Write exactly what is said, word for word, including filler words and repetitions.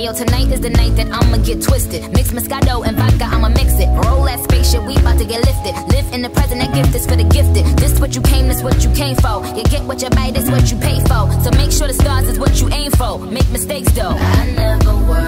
Ayo, tonight is the night that I'ma get twisted. Mix Moscato and vodka, I'ma mix it. Roll that spaceship, we about to get lifted. Live in the present, that gift is for the gifted. This what you came, this what you came for. You get what you buy, this what you pay for. So make sure the stars is what you aim for. Make mistakes though, I never worry.